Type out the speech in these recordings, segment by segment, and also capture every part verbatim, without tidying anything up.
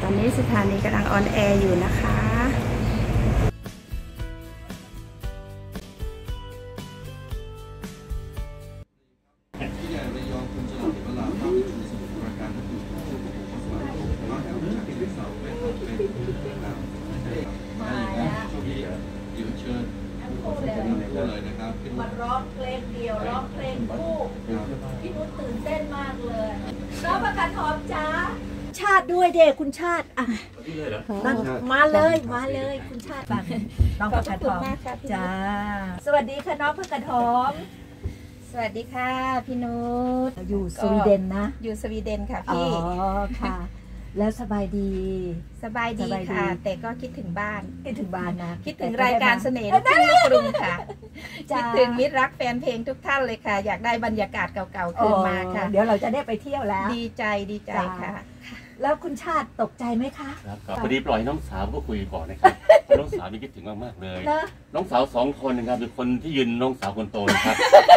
อนนี้สถานีกำลังออนแอร์อยู่นะคะมาร้องเพลงเดียวร้องเพลงคู่พี่นุชตื่นเต้นมากเลยน้องประกาศหอมจ้าชาติด้วยเด็กคุณชาติอ่ะมาเลยมาเลยคุณชาติบังน้องประกาศหอมจ้าสวัสดีค่ะน้องประกาศหอมสวัสดีค่ะพี่นุชอยู่สวีเดนนะอยู่สวีเดนค่ะพี่อ๋อค่ะแล้วสบายดีสบายดีค่ะแต่ก็คิดถึงบ้านคิดถึงบ้านนะคิดถึงรายการเสน่ห์ลูกทุ่งลูกกรุงค่ะคิดถึงมิตรรักแฟนเพลงทุกท่านเลยค่ะอยากได้บรรยากาศเก่าๆคืนมาค่ะเดี๋ยวเราจะได้ไปเที่ยวแล้วดีใจดีใจค่ะแล้วคุณชาติตกใจไหมคะครับพอดีปล่อยน้องสาวก็คุยก่อนนะครับน้องสาวนี่คิดถึงมากๆเลยน้องสาวสองคนนะครับเป็นคนที่ยืนน้องสาวคนโตนะครับ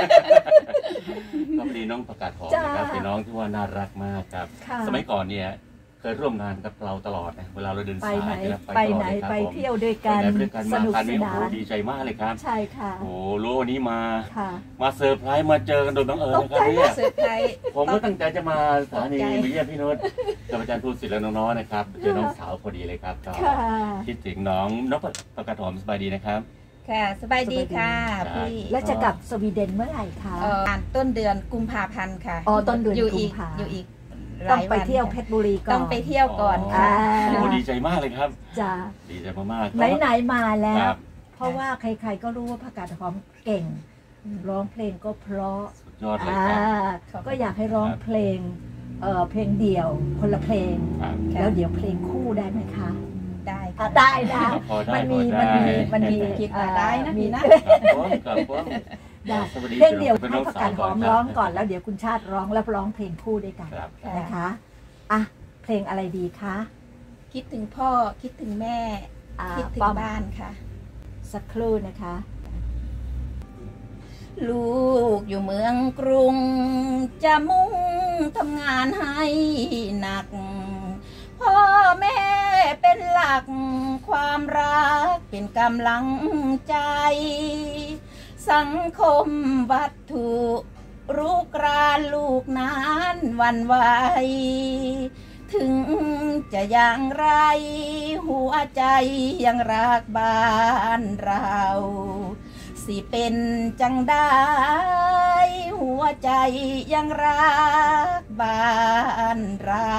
ก็พอดีน้องประกาศหอมนะครับเป็นน้องที่ว่าน่ารักมากครับสมัยก่อนเนี่ยเคยร่วมงานกับเราตลอดนะเวลาเราเดินสายไปไหนไปเที่ยวด้วยกันสนุกสนานดีใจมากเลยครับใช่ค่ะโอ้รู้วันนี้มามาเซอร์ไพรส์มาเจอกันโดยบังเอิญนะครับเนี่ยผมก็ตั้งใจจะมาสถานีวิทยาพี่นุชกับอาจารย์ทูศิลป์และน้องๆนะครับเจอน้องสาวพอดีเลยครับก็คิดถึงน้องน้องประกาศหอมสบายดีนะครับค่ะสบายดีค่ะพี่แล้วจะกลับสวีเดนเมื่อไหร่คะต้นเดือนกุมภาพันธ์ค่ะอ๋อต้นเดือนกุมภาอยู่อีกต้องไปเที่ยวเพชรบุรีก่อนต้องไปเที่ยวก่อนค่ะโอ้ดีใจมากเลยครับจ้าดีใจมากๆไหนๆมาแล้วเพราะว่าใครๆก็รู้ว่าประกาศหอมเก่งร้องเพลงก็เพราะสุดยอดเลยครับก็อยากให้ร้องเพลงเอ่อเพลงเดี่ยวคนละเพลงแล้วเดี๋ยวเพลงคู่ได้ไหมคะได้ได้ได้มันมีมันมีมันมีคิดได้นะมีนะเพลงเดียวให้ประกาศหอมร้องก่อนแล้วเดี๋ยวคุณชาติร้องแล้วร้องเพลงคู่ด้วยกันนะคะอ่ะเพลงอะไรดีคะคิดถึงพ่อคิดถึงแม่คิดถึงบ้านค่ะสักครู่นะคะลูกอยู่เมืองกรุงจะมุ่งทำงานให้หนักพ่อแม่เป็นหลักความรักเป็นกำลังใจสังคมวัตถุรุกรานลูกนั้นวันไหวถึงจะอย่างไรหัวใจยังรักบ้านเราสิเป็นจังได้หัวใจยังรักบ้านเรา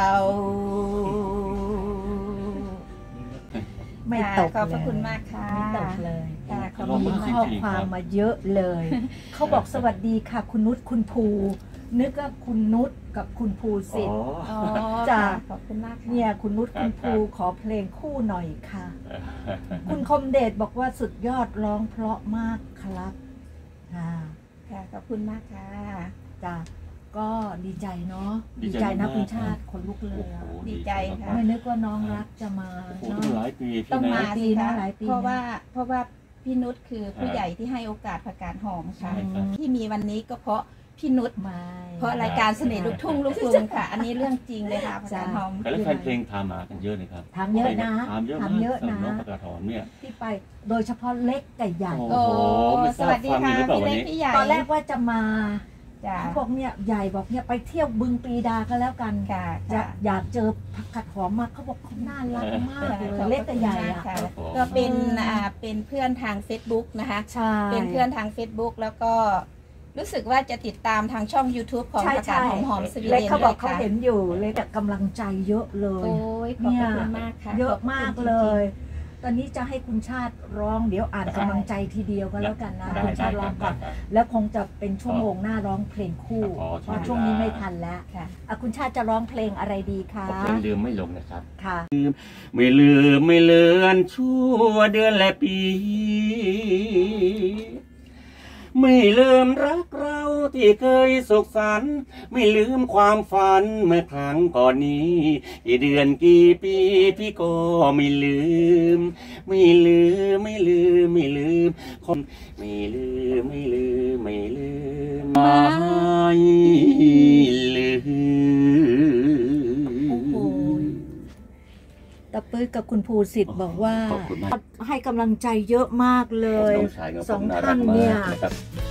ไม่ตกขอบพระคุณมากค่ะไม่ตกเลยมีข้อความมาเยอะเลยเขาบอกสวัสดีค่ะคุณนุชคุณภูนึกว่าคุณนุชกับคุณภูสิทธิ์จ้าขอบคุณมากเนี่ยคุณนุชคุณภูขอเพลงคู่หน่อยค่ะคุณคมเดชบอกว่าสุดยอดร้องเพราะมากครับค่ะขอบคุณมากค่ะจ้าก็ดีใจเนาะดีใจนะคุณชาติคนลุกเลยดีใจค่ะไม่นึกว่าน้องรักจะมาเนาะหลายปีต้องมาสินะเพราะว่าเพราะว่าพี่นุชคือผู้ใหญ่ที่ให้โอกาสประกาศหอมค่ะที่มีวันนี้ก็เพราะพี่นุชมาเพราะรายการเสน่ห์ลูกทุ่งลูกกรุงค่ะอันนี้เรื่องจริงเลยค่ะประกาศหอมแล้วแฟนเพลงถามมากันเยอะเลยครับถามเยอะนะถามเยอะมากนะน้องประกาศหอมเนี่ยที่ไปโดยเฉพาะเล็กกับใหญ่โอ้สวัสดีค่ะพี่เล็กพี่ใหญ่ตอนแรกว่าจะมาเขาบอกเนี่ยใหญ่บอกเนี่ยไปเที่ยวบึงปีดาก็แล้วกันจะอยากเจอผักกาดหอมมากเขาบอกเขาน่ารักมากเลยเล็กกับใหญ่อ่ะก็เป็นอ่าเป็นเพื่อนทาง เฟซบุ๊ก นะคะเป็นเพื่อนทาง เฟซบุ๊ก แล้วก็รู้สึกว่าจะติดตามทางช่อง ยูทูบ ของประกาศหอมหอมสวีเดนเขาบอกเขาเห็นอยู่เลยแต่กำลังใจเยอะเลยโอ้ยขอบคุณมากค่ะเยอะมากเลยตอนนี้จะให้คุณชาติร้องเดี๋ยวอ่านกำลังใจทีเดียวก็แล้วกันนะคุณชาติร้องก่อนแล้วคงจะเป็นชั่วโมงหน้าร้องเพลงคู่เพราะช่วงนี้ไม่ทันแล้วค่ะคุณชาติจะร้องเพลงอะไรดีคะเพลงลืมไม่ลงนะครับค่ะไม่ลืมไม่เลือนชั่วเดือนและปีไม่ลืมรักเราที่เคยสุขสันต์ไม่ลืมความฝันเมื่อครั้งก่อนนี้กี่เดือนกี่ปีพี่ก็ไม่ลืมไม่ลืมไม่ลืมไม่ลืมคนไม่ลืมไม่ลืมไม่ลืมไม่ลืมกับคุณภูสิทธิ์บอกว่าขอบคุณมากให้กำลังใจเยอะมากเลยน้องชายกับผมสองน่ารัท่าก นมากเนี่ยนะครับ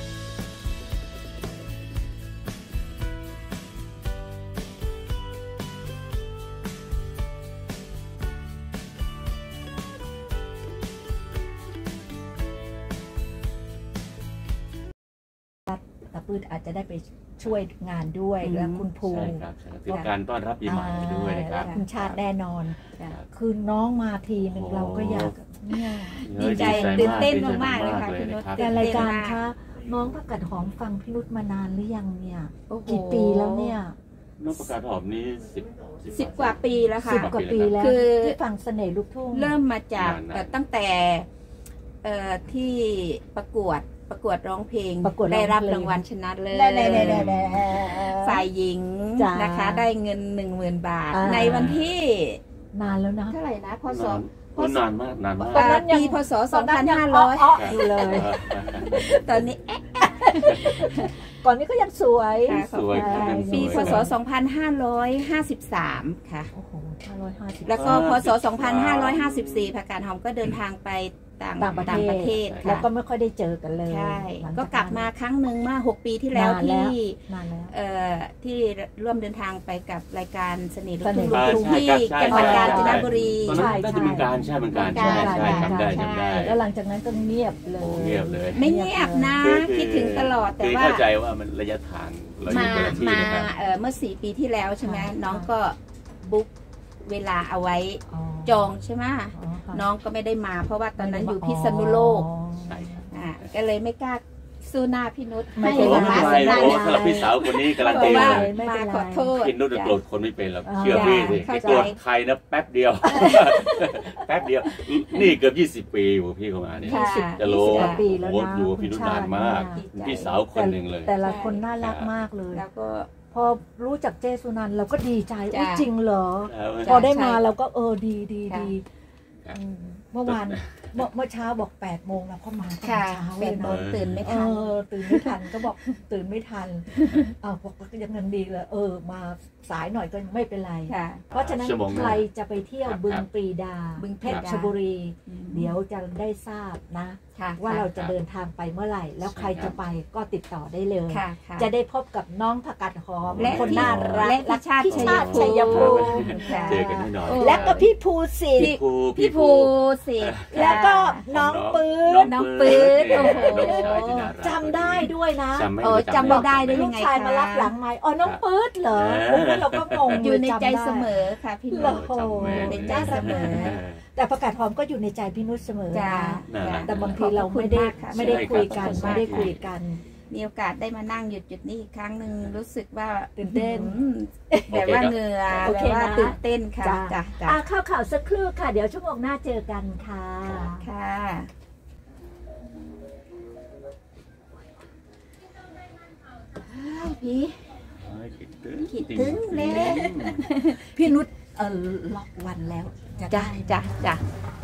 ตาปื้ดอาจจะได้ไปช่วยงานด้วยแล้วคุณภูใช่ครับใช่เป็นการต้อนรับปีใหม่ด้วยนะครับและคุณชาติแน่นอนค่ะคือน้องมาทีหนึ่งโอ้เราก็อยากเนี่ยดีใจตื่นเต้นมากๆเลยค่ะพี่นุชแต่รายการคะน้องผักกาดหอมฟังพี่นุชมานานหรือยังเนี่ยกี่ปีแล้วเนี่ยน้องประกาศหอมนี้สิบสิบกว่าปีแล้วค่ะสิบกว่าปีแล้วคือที่ฟังเสน่ห์ลูกทุ่งเริ่มมาจากนานๆเอ่อตั้งแต่เอ่อที่ประกวดประกวดร้องเพลงประกวดร้องเพลงได้รับรางวัลชนะเลิศแน่แน่แน่แน่แน่ฝ่ายหญิงจ้านะคะได้เงินหนึ่งหมื่นบาทอ่าในวันที่นานแล้วนะเท่าไหร่นะพศนานโอ้นานมากนานมากตอนนั้นยังปีพศตอนนั้นยังสองพันห้าร้อยอ้อๆอยู่เลยตอนนี้ก่อนนี้ก็ยังสวยค่ะสวยครับยังสวยปีพศสองพันห้าร้อยห้าสิบสามค่ะโอ้โหห้าร้อยห้าสิบแล้วก็พศสองพันห้าร้อยห้าสิบสี่ผักกาดหอมก็เดินทางไปต่างต่างประเทศต่างประเทศแล้วค่ะก็ไม่ค่อยได้เจอกันเลยใช่หงก็กลับมาครั้งหนึ่งเมื่อหกปีที่แล้วนานแล้วที่นานแล้วเอ่อที่ร่วมเดินทางไปกับรายการเสน่ห์ลูกเสน่ทุ่งห์ลูกทุ่งใช่ที่ครับใช่จังหวัดใช่กาญจนบุรีตอนนั้นน่าจะเป็นการใช่เป็นการใช่ใช่จำได้จำได้แล้วหลังจากนั้นก็เงียบเลโอ้ยเงียบเลยไม่เงียบนะคือคือคิดถึงตลอดแต่คือว่าเข้าใจว่ามันระยะทางเราอยู่มาคนละที่มานะครับเอ่อเมื่อสี่ปีที่แล้วใช่ไหมค่ะน้องก็บุ๊กเวลาเอาไว้จองใช่ไหมอ๋อค่ะน้องก็ไม่ได้มา เพราะว่าตอนนั้นอยู่พิษณุโลกใช่ครับอ่าก็เลยไม่กล้าสู้หน้าพี่นุชไม่ให้เป็นไรมาไม่สเป็นไรนาโอ้สำหรับพี่สาวคนนี้การันตีว่าเลยไม่มาเป็นไรขอโทษพี่นุชโกรธคนไม่เป็นหรอกอ่าเชื่อพี่สิเข้าใจโกรธใครนะแป๊บเดียว แป๊บเดียว นี่เกือบยี่สิบปีอยู่พี่เข้ามาเนี่ยค่ะจะรู้ยี่สิบกว่าปีแล้วโอ้นะโหอยู่กับพี่นุชนานมากดีใจพี่สาวคนหนึ่งเลยแต่ละคนน่ารักมากเลยแล้วก็พอรู้จักเจสุนันท์เราก็ดีใจจ้ะอุ๊ยจริงเหรอแล้วพอได้มาใช่เราก็เออดีดีค่ะดีครับอืมเมื่อวานเมื่อเมื่อเช้าบอกแปดโมงเราก็มาตอนค่ะเช้าแปเลยดโมนะงตื่นไม่เอทันอตื่นไม่ทันก็บอกตื่นไม่ทันอ้าวบอกว่ายังยังดีเลยเออ มาสายหน่อยก็ไม่เป็นไรค่ะเพราะฉะนั้นชั่วโมงหน้าใครจะไปเที่ยวครับบึงครับปรีดาบึงเพปรีชดารบุรี เดี๋ยวจะได้ทราบนะค่ะว่าเราจะครับเดินทางไปเมื่อไหร่ แล้วใครจะไปก็ติดต่อได้เลยค่ะค่ะจะได้พบกับน้องผักกาดหอมและคนน่ารักและพี่ชาติพี่ชาติชัชัยยภูภูมิมิค่ะเจอกันแน่นอนและก็พี่ภูสิทพี่ธิ์ภูพี่ภูสิทธิ์แล้วก็น้องปื๊ดน้องปื๊ดน้องโอ้โหชายที่น่ารักจำได้ด้วยนะจำไม่โอ้จำไม่ได้ได้ลูยักงไงชายคะมารับหลังไม้อ๋อน้องปื๊ดเหรอเออโอ้โหเราก็งงอยู่ในใจจำได้เสมอค่ะพี่เหรนุอชโอ้โหในใจเสมอแต่ประกาศหอมก็อยู่ในใจพี่นุชเสมอจ้านะน่ารักแต่บางทีเราไม่ได้ขอบคุณมากค่ะไม่ได้คุยกันใช่ครับไม่ได้คุยกันมีโอกาสได้มานั่งหยุดจุดนี้อีกครั้งหนึ่งรู้สึกว่าตื่นเต้นอืมแบบว่าเหงื่อโอแบเคบว่านะตื่นเต้นค่ะจ้าจ้ะจ้ะอ่ะเข้าข่าวสักครู่ค่ะ เดี๋ยวชั่วโมงหน้าเจอกันค่ะค่ะพี่คิดถึงคิดถึงเลยพี่นุชเออล็อกวันแล้วจะจ้ะได้จ้ะจ้ะ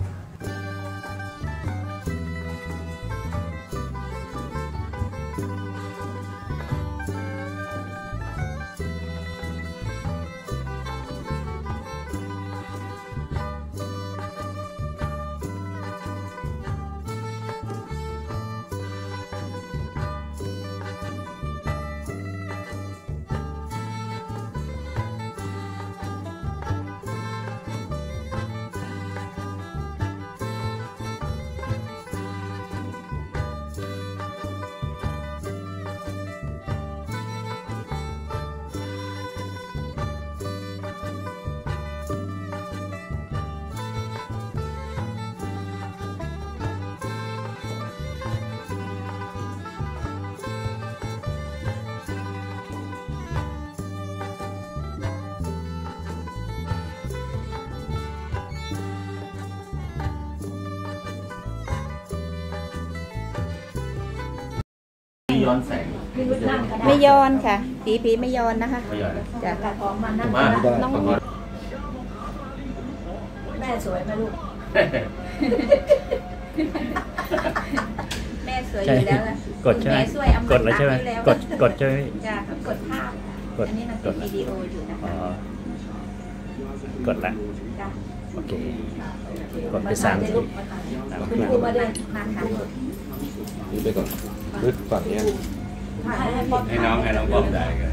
ย้อนแสงพี่นุชนั่งก็ได้ไม่ย้อนค่ะปีปีไม่ย้อนนะคะไม่ย้อนจ้ะประกาศหอมมานั่งมาก็ได้น้องแม่สวยไหมลูกแม่สวยอยู่แล้วล่ะกดใช่ไหมแม่สวยอมตะกดแล้วใช่ไหมอยู่แล้วกดกดใช่ไหมจ้ะกดภาพกดอันนี้มันกเป็นดวิดีโออยู่นะอ๋คะอกดละจ้ะโอเคกดไปสามทีคุณครูมาเดินนะคะนี่ไปก่อนลึกฝั่งเนี้ยให้น้องให้น้องบอกได้กัน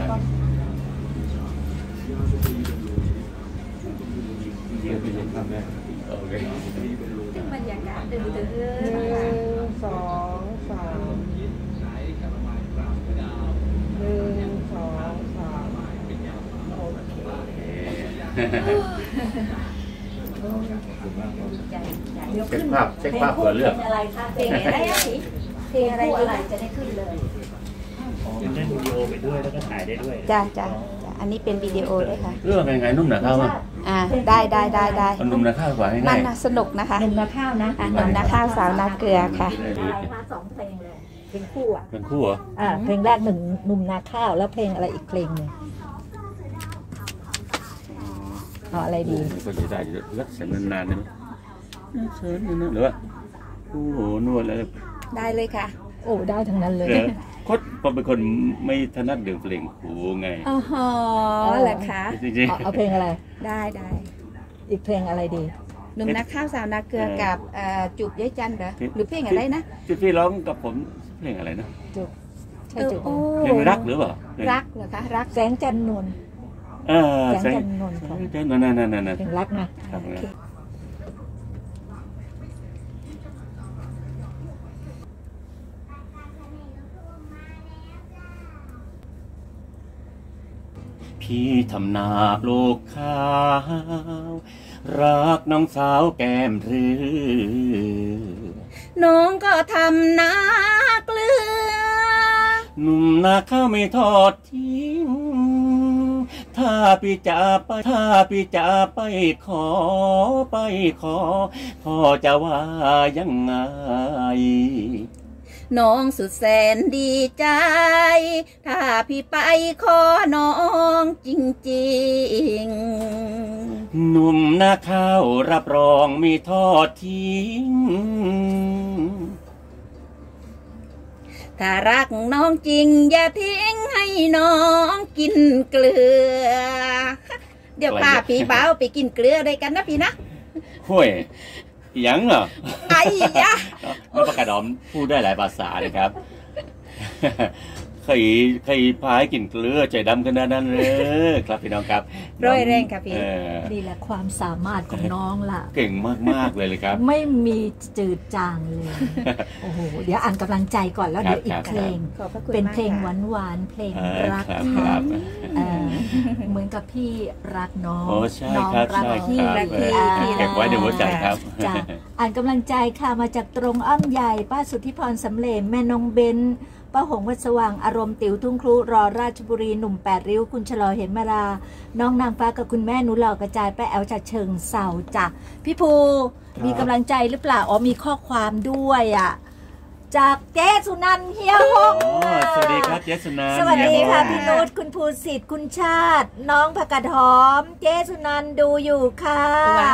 โอเคบรรยากาศตื่นตื่นหนึ่งสองสามหนึ่งสองสามโอเคเช็คภาพเช็คภาพเผื่อเลือกเพลงอะไรคะเพลงอะไรสิเพลงอะไรอะไรจะได้ขึ้นเลยเล่นวิดีโอไปด้วยแล้วก็ถ่ายได้ด้วยจ้าจ้าอันนี้เป็นวิดีโอด้วยค่ะเรื่องเป็นไงนุ่มหนาข้าวมั้งอ่าได้ได้ได้ได้เอานุ่มหนาข้าวกว่าให้มัง่าน ยน่ะสนุกนะคะหนึ่งนาข้าวนะอ่ะหนุ่มนาข้าวสาวนาเกลือค่ะอะไรคะสองเพลงเลยเพลงคู่อ่ะเป็นคู่เหรออ่าเพลงแรกหนึ่งหนุ่มนาข้าวแล้วเพลงอะไรอีกเพลงหนึ่งเอาอะไรดีก็จะได้รักษานานๆได้ไหมเชิญนะหรือว่าโอ้โหนวดแล้วได้เลยค่ะโอ้ได้ทั้งนั้นเลยเออโคตรผมเป็นคนไม่ถนัดเรื่องเพลงครูไงอ๋อฮะเหรอคะจริงเอาเอาเพลงอะไรได้ได้อีกเพลงอะไรดีหนุ่มนาข้าวสาวนาเกลือกับเอ่อจูบย้ายจันทร์เหรอหรือเพลงอะไรนะที่พี่ร้องกับผมเพลงอะไรนะจุกใช่จุกโอ้เพลงรักหรือเปล่ารักเหรอคะรักแสงจันทร์นวลเออแสงจันทร์นวลค่ะแสงจันทร์นั่นนั่นนั่นนั่นเพลงรักนะครับเนี่ย พี่ทำนาปลูกข้าวรักน้องสาวแก้มเรือน้องก็ทำนาเกลือหนุ่มนาข้าวไม่ทอดทิ้งถ้าพี่จะไปถ้าพี่จะไปขอไปขอพ่อจะว่ายังไงน้องสุดแสนดีใจ ถ้าพี่ไปขอน้องจริงๆหนุ่มนาข้าวรับรองไม่ทอดทิ้งถ้ารักน้องจริงอย่าทิ้งให้น้องกินเกลือ เดี๋ยวป้าพี่เบาไปกินเกลือด้วยกันนะพี่นะห้วยยังเหรอไอ้ยะน้องประกาศดอมพูดได้หลายภาษานะครับ เคยเคยพายกินเกลือใจดำขนาดนั้นเลยครับพี่น้องครับร้อยแรงค่ะพี่เออนี่แหละความสามารถของน้องล่ะเก่งมากๆเลยเลยครับไม่มีจืดจางเลย โอ้โห เดี๋ยวอ่านกำลังใจก่อนแล้วครับเดี๋ยวอีครักบเพลงขอบพระคุณเป็นมากเพลงค่ะหวานๆเพลงเออรักครับค่ะครับเออเหมือนกับพี่รักน้องโอ้ใช่น้องครับรักใช่พี่ครับรักพี่อ่าเก็บไว้ในหัวใจครับจ้ะอ่านกำลังใจค่ะมาจากตรงอ้อมใหญ่ป้าสุทธิพรสำเร็จแม่น้องเบนป้าหงวัดสว่างอารมณ์ติ๋วทุ่งครุรอราชบุรีหนุ่มแปดริ้วคุณชลอเห็นมารา น้องนางฟ้ากับคุณแม่หนูหล่อกระจายป้าแอลจากเชิงเสาจ้ะพี่ภูมีกำลังใจหรือเปล่าอ๋อมีข้อความด้วยอ่ะจากเจสุนันท์เฮียหงอ๋อสวัสดีครับเจสุนันท์สวัสดีค่ะเฮีพี่ยหงนุชคุณภูสิทธิ์คุณชาติ น้องผักกาดหอม เจสุนันท์ดูอยู่ค่ะว้าว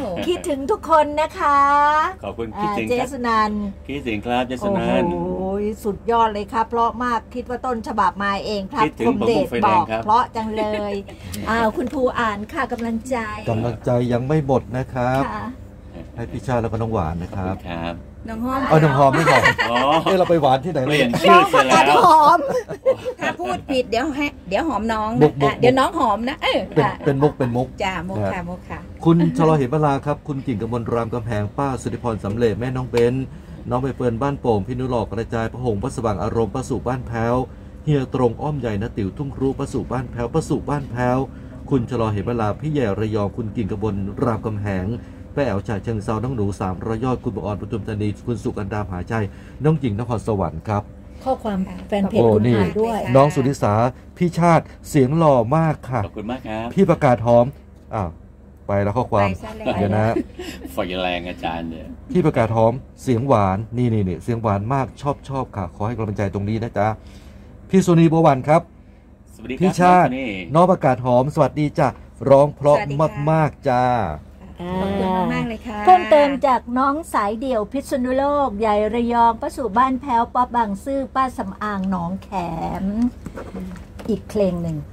คิดถึงทุกคนนะคะขอบคุณคิดถึงเจครับสุนันท์คิดถึงครับเจสุโอ้นันท์โหสุดยอดเลยครับ เพราะมากคิดว่าต้นฉบับมาเองครับคิดถึงคมเดชผมไฟแดบงอกครับเพราะจังเลยอ้าวคุณภูอ่านค่ะกำลังใจกำลังใจยังไม่หมดนะครับค่ะให้พี่ชาติแล้วก็น้องหวานนะขคอบรัคุบณครับน้องหอมเอาน้องหอมไม่หอมอ๋อเอ้เราไปหวานที่ไหนเปเลยลี่ยนชื่อเสียแล้วหอมถ้าพูดผิดเดี๋ยวให้เดี๋ยวหอมน้องบุนะกบุกอ่ะเดี๋ยวน้องหอมนะเออเป็นอ่ะเป็นมุกเป็นมุกจ้ามุกค่ะมุกค่ะคุณชลอเห็นเวลาครับ คุณกิ่งกมลรามกำแพงป้าสุทธิพรสำเร็จแม่น้องเบนน้องใบเฟิร์นบ้านโป่งพี่นุหลอกกระจายพระหงษ์พระสว่างอารมณ์ประสู่บ้านแพ้วเฮียตรงอ้อมใหญ่นะติ๋วทุ่งครูประสู่บ้านแพ้วประสู่บ้านแพ้วคุณชลอเห็นเวลาพี่แย่ระยองคุณกิ่งกมลรามกำแหงแป้แอวฉาเชิงเซาน้องหนูสามร้อยยอดคุณบังออนปทุมธานีคุณสุกันดาหาใจน้องหญิงนครสวรรค์ครับข้อความแฟนเพจโอ้คุณนี่อ่านด้วยน้องสุนิสาพี่ชาติเสียงหล่อมากค่ะขอบคุณมากครับพี่ประกาศหอมอ้าวไปแล้วข้อความไปซะแล้วเดี๋ยวนะไฟแรงอาจารย์เนี่ยพี่ประกาศหอมเสียงหวานนี่นี่นี่เสียงหวานมากชอบชอบค่ะ ขอให้กำลังใจตรงนี้นะจ๊ะพี่สุนีบัววันครับสวัสดีครับพี่ชาตินี่น้องประกาศหอมสวัสดีจ้ะร้องเพราะสวัสดีค่ะมากๆจ้าขอบคุณมากๆเลยค่ะเพิ่มเติมจากน้องสายเดี่ยวพิษณุโลกใหญ่ระยองป้าสู่บ้านแพ้วป้าบางซื่อป้าสำอางหนองแขม อีกเพลงหนึ่ง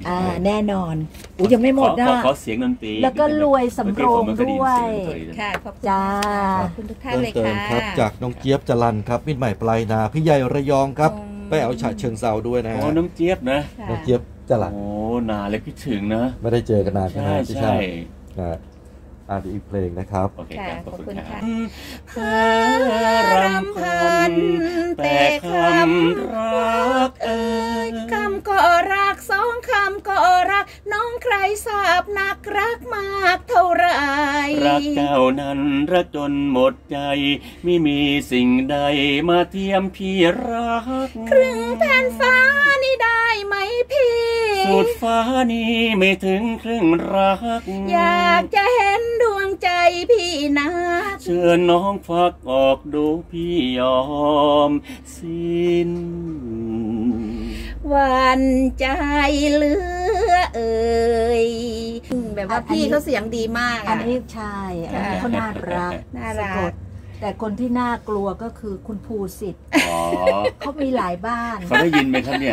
อ่าแน่นอนอุ้ยยังไม่หมดนะขอขอเสียงดนตรีแล้วก็รวยสำโรงด้วยค่ะขอบคุณจ้าขอบคุณทุกท่านเพิ่มเลยเติมค่ะครับจากน้องเจี๊ยบจรันครับมิตรใหม่ปลายนาพี่ใหญ่ระยองครับอืมไปเอาฉะเชิงเซาด้วยนะโอ้ฮะน้องเจี๊ยบนะค่ะน้องเจี๊ยบจรันโอ้นานเลยคิดถึงนะไม่ได้เจอกันนานใช่ไหมใช่พี่ใช่ชายนะฮะอ่าอีกเพลงนะครับโอเคครับค่ะขอบคุณขอบคุณครัค่ะบรำพันแต่คำรักเอ่ยคำก็รักสองคำก็รัก น้องใครทราบนักรักมากเท่าไรรักเจ้านั้นรักจนหมดใจ ไม่มีสิ่งใดมาเทียมพี่รักครึ่งแผ่นฟ้านี่ได้ไหมพี่สุดฟ้านี้ไม่ถึงครึ่งรักอยากจะเห็นดวงใจพี่นักเชิญน้องฟักออกดูพี่ยอมสิ้นหวันใจเหลือเอ่ยแบบว่าพี่เขาเสียงดีมากอันอ่ะนี้ใช่อันนี้เขาน่ารักน่ารักสะกดแต่คนที่น่ากลัวก็คือคุณภูสิทธิ์อ๋อเขามีหลายบ้านเขาได้ยินไหมครับเนี่ย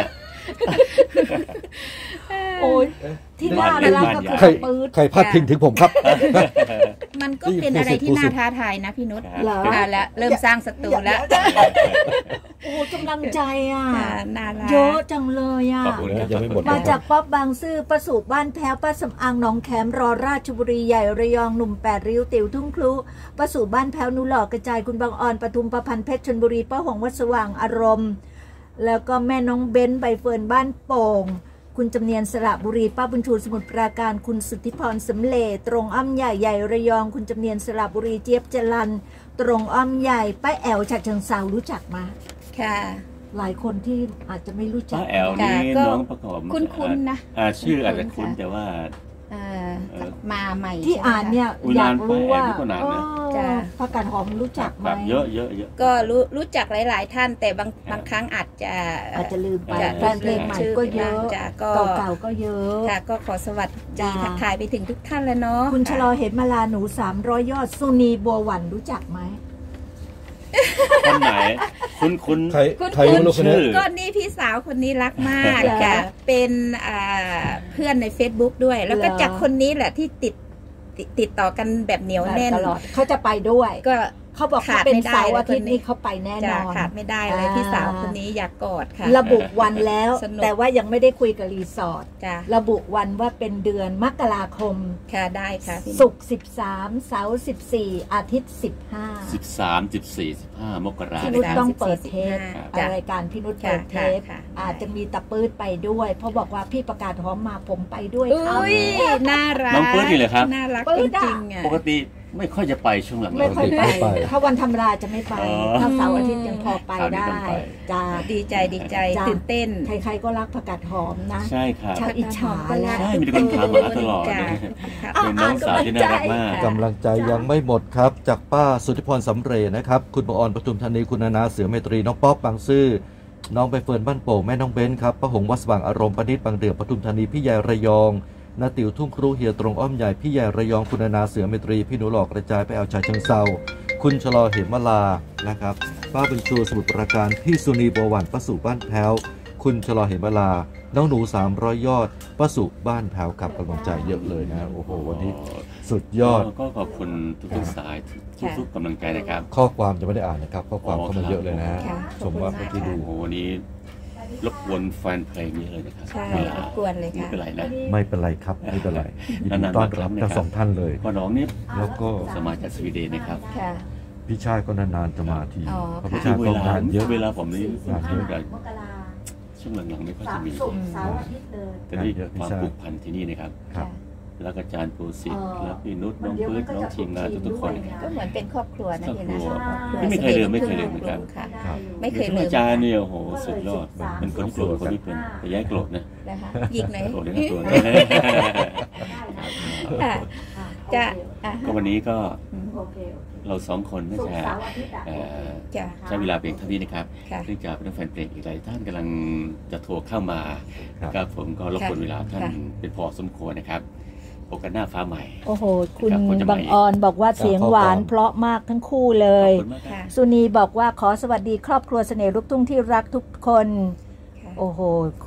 โอ้ยที่น่ารักก็คือใครปื๊ดใครพาดพิงถึงผมครับมันก็เป็นอะไรที่น่าท้าทายนะพี่นุชเหรออ่ะแล้วเริ่มสร้างศัตรูแล้วโอ้กำลังใจอ่ะอ่าน่ารักเยอะจังเลยอ่ะขอบคุณครับยังไม่หมดมาจากป๊อบบางซื่อประสูบบ้านแพ้วป้าสำอางหนองแขมรอราชบุรีใหญ่ระยองหนุ่มแปดริ้วติ๋วทุ่งครุประสูบบ้านแพ้วนุหลอกกระจายคุณบางอ่อนปทุมประพันธ์เพชรชลบุรีป้าหงวัดสว่างอารมณ์ แล้วก็แม่น้องเบ้นใบเฟิร์นบ้านโป่งคุณจำเนียนสระบุรีป้าบุญชูสมุทรปราการคุณสุทธิพรสำเลตรงอ้อมใหญ่ใหญ่ระยองคุณจำเนียนสระบุรีเจี๊ยบจรันตรงอ้อมใหญ่ป้าแอวฉะเชิงเซารู้จักมาค่ะหลายคนที่อาจจะไม่รู้จัป้าก แอลนี่ก็น้องประกอบคุ้นๆนะอ่าชื่ออาจจะคุ้นคุ้นๆค่ะแต่ว่าเอ่อเออมาใหม่ที่ใช่ไหมอ่านเนี่ยอุ๊ยอยากรู้ว่านานไปแอบดูก็นานนะเออจ้ะผักกาดหอมรู้จักไหมแบบเยอะเยอะเยอะก็รู้รู้จักหลาย ๆ ท่านแต่บางบางครั้งอาจจะอาจจะลืมไปจะแฟนเพลงใหม่ก็เยอะจ้ะก็เก่าๆก็เยอะค่ะก็ขอสวัสดีจ้ะทักทายไปถึงทุกท่านแล้วเนาะคุณชะลอเห็นมาลาหนูสามร้อยยอดสุนีบัวหวันรู้จักไหมคนไหน คุ้นคุ้นใครคุณใครคุณรู้คนนี้ก็นี่พี่สาวคนนี้รักมากเหรอค่ะเป็นอ่าเพื่อนใน Facebook ด้วย แล้วก็เหรอจากคนนี้แหละที่ติดติดติดต่อกันแบบเหนียวแน่นตลอดเขาจะไปด้วยก็เขาบอกขาเขาดเป็นไม่ได้เสาร์อาทิตย์เลยคนนี้นี้เขาไปแน่นจะอนขาดไม่ได้เลยอ่าพี่สาวคนนี้อยากกอดค่ะระบุวันแล้วสนุกแต่ว่ายังไม่ได้คุยกับรีสอร์ทจ้ะระบุวันว่าเป็นเดือนมกราคมค่ะได้ค่ะพี่ศุกร์สิบสามเสาร์สิบสี่อาทิตย์สิบห้าสิบสามสิบสี่สิบห้ามกราพี่คนุชมต้องเปิดเทปจ้ะรายการพี่นุชค่ะเปิดเทปค่ะค่ะอาจจะมีตะปื้ดไปด้วย เพราะบอกว่าพี่ประกาศหอมมาผมไปด้วยครับอุ้ยน่ารักน้องปื๊ดนี่เหรอครับน่ารักปื๊จดอะริงๆอ่ะปกติไม่ค่อยจะไปช่วงหลังไม่ค่อยไปไม่ไปถ้าวันธรรมดาจะไม่ไปอ๋อถ้าเสาร์อาทิตย์ยังพอไปเสาร์นี้ได้ต้องไปจ้าดีใจดีใจจ้ะตื่นเต้นใครๆก็รักผักกาดหอมนะใช่ครับชาวอิจฉาแล้วใช่มีคนถามมาตลอดจ้ะนะค่ะเป็นน้องสาวที่น่ารักมากค่ะกำลังใจยังไม่หมดครับ จากป้าสุทธิพรสำเร็จนะครับ คุณปออนปทุมธานีคุณนานาเสือเมตรีน้องป๊อปบางซื่อน้องใบเฟิร์นบ้านโป่งแม่น้องเบนครับป้าหงวัดสว่างอารมณ์ปนิดบางเดือปทุมธานีพี่ใหญ่ระยองนาติ๋วทุ่งครูเฮียตรงอ้อมใหญ่พี่ใหญ่ระยองคุณนานาเสือเมตรีพี่หนูหลอกกระจายไปเอาชายเชิงเซาคุณชะลอเหมลานะครับป้าบุญชูสมุทรปราการพี่สุนีบัวหวันป้าสุบ้านแพ้วคุณชะลอเหมลาน้องหนูสามร้อยยอดป้าสุบ้านแพ้วกับกำลังใจเยอะเลยนะโอ้โหวันนี้สุดยอดก็ขอบคุณทุกๆสายทุกๆกำลังใจนะครับข้อความจะไม่ได้อ่านนะครับข้อความเข้ามาเยอะเลยนะค่ะชมว่าเมื่อกี้ดูโอ้โหวันนี้รบกวนแฟนเพลงนี้เลยนะครับใช่เวลารบกวนเลยไม่ค่ะเป็นไรนะไม่เป็นไรครับไม่เป็นไรยินดีนานๆต้อนรับมาครั้งนะครับทั้งสองท่านเลยพ่อน้องนี่แล้วก็สมาจากสวีเดนนะครับค่ะพี่ชายก็นานๆจะมาทีอ๋อเพราะค่ะพี่ชายเวก็ลางานเยอะเวลาผมนี่งานเยอะมกราช่วงหลังๆไม่ค่อยจะมีศุกร์เสาร์อาทิตย์เลยแต่นี่งานเยอะพี่ความชายผูกพันที่นี่นะครับครับแล้วก็อาจารย์ปูสิทธิ์เออแล้วพี่นุชน้องปื๊ดน้องทีมงานทุกๆคนก็เหมือนเป็นครอบครัวนะพี่นะครอบครัวครอบไม่เคยลืมไม่เคยลืมเหมือนกันค่ะครับไม่เคยลืมอาจารย์เนี่ยโอ้โหสุดยอดเป็นคนที่โกรธคนที่เป็นแต่ย้ายโกรธนะนะคะหยิกหน่อยโกรธได้ทั้งตัวนะค่ะจะอ่ะก็วันนี้ก็โอเคเราสองคนน่าศุกจะร์เสาร์อาทิตย์อะเอ่อจ้ะใช้เวลาเพียงเท่านี้นะครับค่ะเนื่องจากเป็นแฟนเพลงอีกหลายท่านกำลังจะโทรเข้ามาครับนะครับผมก็รบกวนเวลาท่านค่ะเป็นพอสมควรนะครับโอกาสหน้าฟ้าใหม่โอ้โห คุณครับผมจะมาบางออนบอกว่าเสียงหวานเพราะมากทั้งคู่เลขอย บคุณมากครับค่ะสุนีบอกว่าขอสวัสดีครอบครัวเสน่ห์ลูกทุ่งที่รักทุกคนค่ะโอ้โห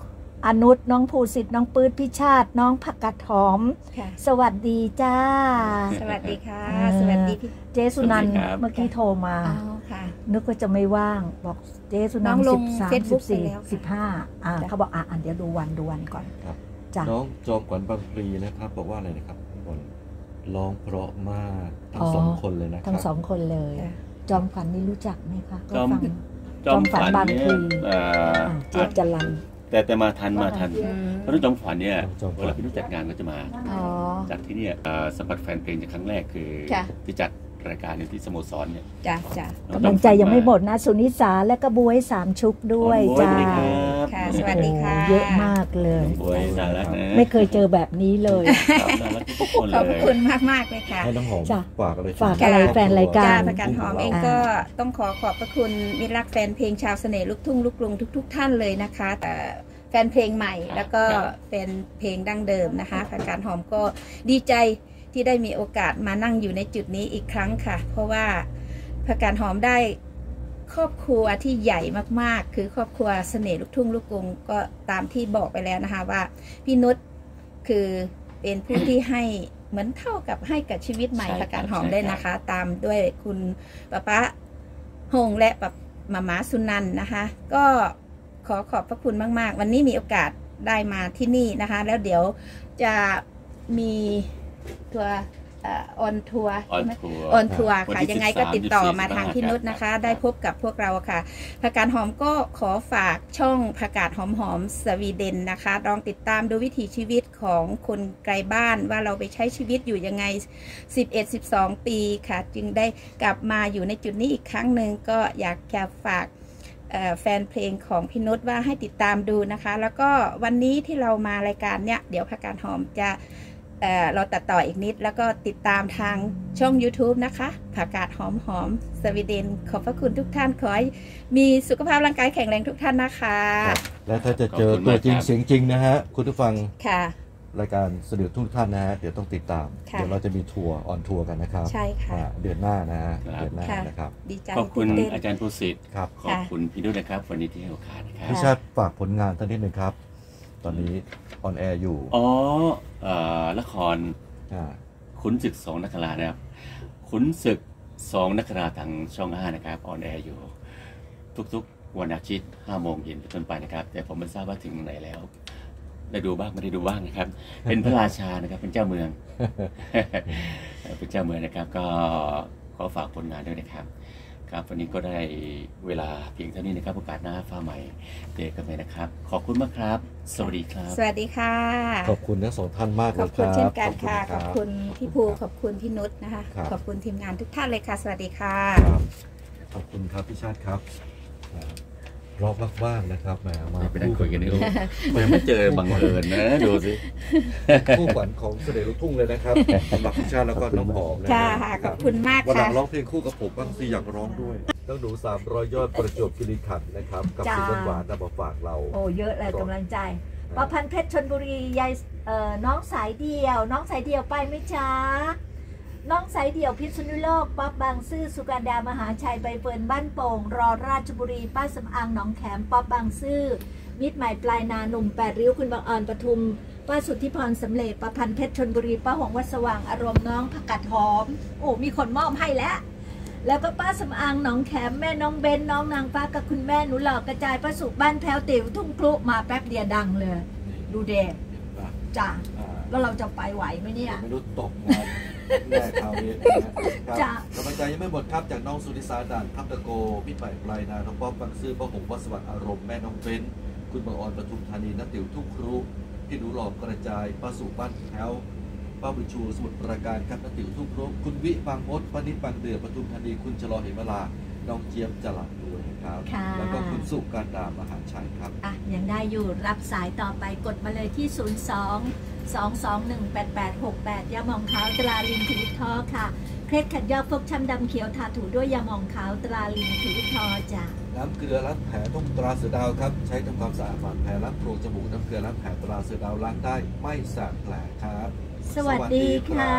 อนุชน้องภูสิทธิ์น้องปื๊ดพิชาติน้องผักกาดหอมสวัสดีจ้าสวัสดีค่ะสวัสดีพี่เจสุนันท์เมื่อกี้โทรมานึกว่าจะไม่ว่างบอกเจสุนันท์สิบสามสิบสี่สิบห้าอ่าเขาบอกอ่ะเดี๋ยวดูวันดูวันก่อนจ้ะน้องจอมขวัญบางพลีนะครับบอกว่าอะไรนะครับร้องเพราะมากทั้งสองคนเลยนะครับทั้งสองคนเลยจอมขวัญนี่รู้จักไหมคะจอมจอมขวัญบางพลีเจี๊ยบจรัญแต่แต่มาทันมาทันเพราะน้องจอมขวัญเนี่ยเวลาพี่นุชจัดงานก็จะมาจากที่นี่สัมผัสแฟนเพลงจากครั้งแรกคือที่จัดรายการที่สโมสรเนี่ยจ้าจ้ากำลังใจยังไม่หมดนะสุนิสาและก็บวยสามชุกด้วยจ้าค่ะสวัสดีค่ะเยอะมากเลยบวยน่ารักนะไม่เคยเจอแบบนี้เลยขอบคุณมากมากเลยค่ะให้น้องหอมฝากอะไรฝากอะไรแฟนรายการประกันหอมเองก็ต้องขอขอบพระคุณมิตรรักแฟนเพลงชาวเสน่ห์ลูกทุ่งลูกกรุงทุกๆท่านเลยนะคะแต่แฟนเพลงใหม่แล้วก็แฟนเพลงดั้งเดิมนะคะประกันหอมก็ดีใจที่ได้มีโอกาสมานั่งอยู่ในจุดนี้อีกครั้งค่ะเพราะว่าประกันหอมได้ครอบครัวที่ใหญ่มากๆคือครอบครัวเสน่ห์ลูกทุ่งลูกกรุงก็ตามที่บอกไปแล้วนะคะว่าพี่นุชคือเป็นผู้ที่ให้เหมือนเท่ากับให้กับชีวิตใหม่ประกันหอมได้นะคะตามด้วยคุณป้าป้าหงและป้ามาม่าสุนันท์นะคะก็ขอขอบพระคุณมากๆวันนี้มีโอกาสได้มาที่นี่นะคะแล้วเดี๋ยวจะมีทัวร์ออนทัวร์ออนทัวร์ค่ะยังไงก็ติดต่อมาทางพี่นุชนะคะได้พบกับพวกเราค่ะผักกาดหอมก็ขอฝากช่องผักกาดหอมหอมสวีเดนนะคะลองติดตามดูวิถีชีวิตของคนไกลบ้านว่าเราไปใช้ชีวิตอยู่ยังไง สิบเอ็ด สิบสอง ปีค่ะจึงได้กลับมาอยู่ในจุดนี้อีกครั้งหนึ่งก็อยากจะฝากแฟนเพลงของพี่นุชว่าให้ติดตามดูนะคะแล้วก็วันนี้ที่เรามารายการเนี้ยเดี๋ยวผักกาดหอมจะเอ่อเราตัดต่ออีกนิดแล้วก็ติดตามทางช่อง ยูทูบ นะคะผักกาดหอมหอมสวีเดนขอบพระคุณทุกท่านขอให้มีสุขภาพร่างกายแข็งแรงทุกท่านนะคะและถ้าจะเจอตัวจริงเสียงจริงนะฮะคุณผู้ฟังค่ะรายการเสนอทุกท่านนะฮะเดี๋ยวต้องติดตามเดี๋ยวเราจะมีทัวร์ออนทัวร์กันนะครับใช่ค่ะเดือนหน้านะฮะเดือนหน้านะครับดีใจขอบคุณอาจารย์ภูสิทธิ์ครับขอบคุณพี่ด้วยนะครับวันนี้ที่ให้โอกาสนะครับพี่ชาติฝากผลงานท่านนิดนึงครับตอนนี้ออนแอร์อยู่อ๋อละครขุนศึกสองนักรานะครับขุนศึกสองนักราทางช่องห้านะครับออนแอร์อยู่ทุกๆวันอาทิตย์ห้าโมงเย็นเป็นต้นไปนะครับแต่ผมไม่ทราบว่าถึงไหนแล้วได้ดูบ้างไม่ได้ดูบ้างนะครับเป็นพระราชานะครับเป็นเจ้าเมืองเป็นเจ้าเมืองนะครับก็ขอฝากผลงานด้วยนะครับครับวันนี้ก็ได้เวลาเพียงเท่านี้นะครับโอกาสหน้าฟ้าใหม่เจอกันใหม่นะครับขอบคุณมากครับสวัสดีครับสวัสดีค่ะขอบคุณทั้งสองท่านมากเลยครับขอบคุณเช่นกันค่ะขอบคุณพี่ภูขอบคุณพี่นุชนะคะขอบคุณทีมงานทุกท่านเลยค่ะสวัสดีค่ะขอบคุณครับพี่ชาติครับรอบว่างๆนะครับแหมมาไปนั่งคุยกันนี่ยังไม่เจอบังเอิญนะดูสิคู่ขวัญของเสน่ห์ลูกทุ่งเลยนะครับสำหรับพี่ชาติแล้วก็น้องหอมนะค่ะขอบคุณมากค่ะวันหลังร้องเพลงคู่กับผมบ้างสิอยากร้องด้วยต้องดูสามร้อยยอดประจวบคีรีขันธ์นะครับกับสิ่งหวานๆนำมาฝากเราโอ้เยอะเลยกำลังใจประพันธ์เพชรชลบุรียายน้องสายเดียวน้องสายเดียวไปไหมจ๊ะน้องสายเดี่ยวพิษณุโลกป๊อปบางซื่อสุการดามหาชัยใบเฟิร์นบ้านโป่งรอราชบุรีป้าสำอางหนองแขมป๊อปบางซื่อมิตรใหม่ปลายนาหนุ่มแปดริ้วคุณบางอ่อนปทุมป้าสุทธิพรสำเร็จประพันธ์เพชรชลบุรีป้าหงวัดสว่างอารมณ์น้องผักกาดหอมโอ้มีคนมอบให้แล้วแล้วก็ป้าสำอางหนองแขมแม่น้องเบนน้องนางฟ้ากับคุณแม่หนูหลอกกระจายป้าสุบ้านแพ้วติ๋วทุ่งครุมาแป๊บเดียวดังเลยดูเด็กจ้าแล้วเราจะไปไหวไหมเนี่ยไม่รู้ตกงานแม่ข่าวนี้นะครับกำลังใจยังไม่หมดครับจากน้องสุนิสาด่านทับตะโกพี่ใหม่ปลายนาน้องป๊อปบางซื่อป้าหงวัดสว่างอารมณ์แม่น้องเบนคุณบางอ่อนปทุมธานีนักติ๋วทุ่งครุพี่หนูหลอกกระจายป้าสุบ้านแพ้วป้าบุญชูสมุทรปราการครับนักติ๋วทุ่งครุคุณวิบางมดป้านิดบางเดือปทุมธานีคุณชลอเหมลาน้องเจี๊ยบจลัดด้วยครับแล้วก็คุณสุการดามหาชัยครับอ่ะยังได้อยู่รับสายต่อไปกดมาเลยที่ศูนย์ สอง สอง สอง หนึ่ง แปด แปด หก แปดยาหม่องขาวตราลินทวิทอค่ะเคล็ดขัดยอกฟกช้ำดำเขียวทาถูด้วยยาหม่องขาวตราลินทวิทอจ้ะน้ำเกลือล้างแผลต้องตราเสือดาวครับใช้ทำความสะอาดบาดแผลล้างโพรงจมูกน้ำเกลือล้างแผลตราเสือดาวล้างได้ไม่สาบแผลครับสวัสดีค่ะ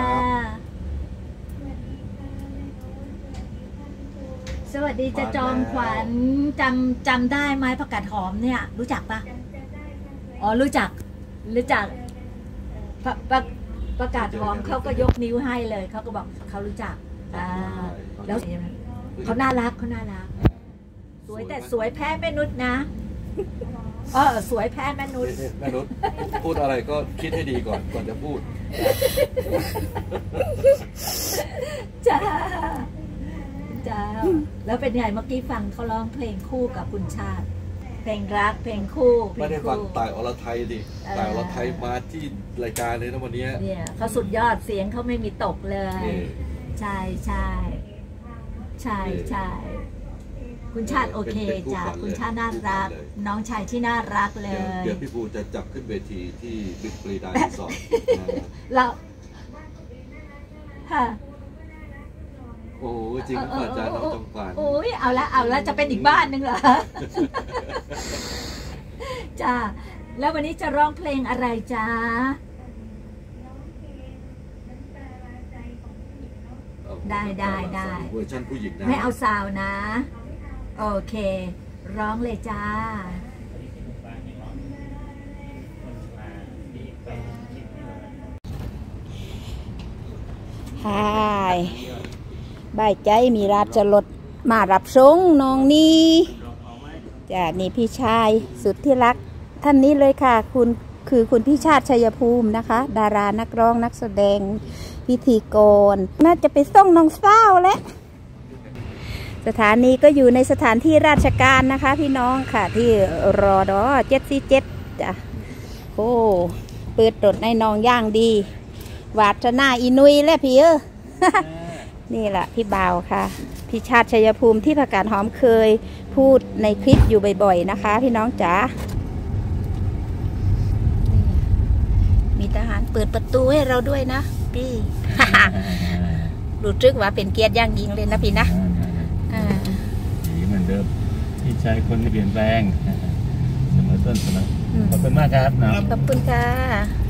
สวัสดีจะจอมขวัญจำจำได้ไหมผักกาดหอมเนี่ยรู้จักปะอ๋อรู้จักรู้จักประประประกาศหอมเขาก็ยกนิ้วให้เลยเขาก็บอกเขารู้จักอ่าแล้วเขาน่ารักเขาน่ารักสวยแต่สวยแพ้แม่นุชนะเออสวยแพ้แม่นุชแม่นุชพูดอะไรก็คิดให้ดีก่อนก่อนจะพูดจ้าจ้าแล้วเป็นไงเมื่อกี้ฟังเขาร้องเพลงคู่กับคุณชาติเพลงรักเพลงคู่เพลไม่งได้ฟังคู่ต่ายอรไทยดิต่ายอรไทยมาที่รายการเลยนะวันนี้เนี่ยเขาสุดยอดเสียงเขาไม่มีตกเลย ใช่ใช่ใช่ใช่คุณชาติโอเคจ้ะคุณชาติน่ารัก น้องชายที่น่ารักเลเดี๋ยวย เดี๋ยวพี่ปูจะจับขึ้นเวทีที่บิ๊กปรีดารีสอร์ทเราฮะโอ้จริงป่ะจ๊ะน้องจงปานโอ้ยเอาละเอาละจะเป็นอีกบ้านหนึ่งเหรอ จ้าแล้ววันนี้จะร้องเพลงอะไรจ้าได้ได้ได้เวอร์ชันผู้หญิงนะไม่เอาสาวนะ โอเค ร้องเลยจ้าฮายบายใจมีราชรถมารับส่งน้องนี่จ้ะนี่พี่ชายสุดที่รักท่านนี้เลยค่ะ คุณคือคุณพี่ชาติชัยภูมินะคะ ดารานักร้องนักแสดงพิธีกรน่าจะไปส่งน้องสาวแล้วสถานีก็อยู่ในสถานที่ราชการนะคะพี่น้องค่ะที่รอดอเจ็ดสี่เจ็ดจ้ะโอ้เปิดรถในน้องย่างดีวาดนาอีนุยและพี่เออ นี่แหละพี่บ่าวค่ะพี่ชาติชัยภูมิที่ประกาศหอมเคยพูดในคลิปอยู่บ่อยๆนะคะพี่น้องจ๋ามีทหารเปิดประตูให้เราด้วยนะพี่ รู้สึกว่าเป็นเกียรติอย่างยิ่งเลยนะพี่นะดีเหมือนเดิมที่ใช้คนที่เปลี่ยนแปลงเสมอต้นเสมอขอบคุณมากครับนะขอบคุณค่ะ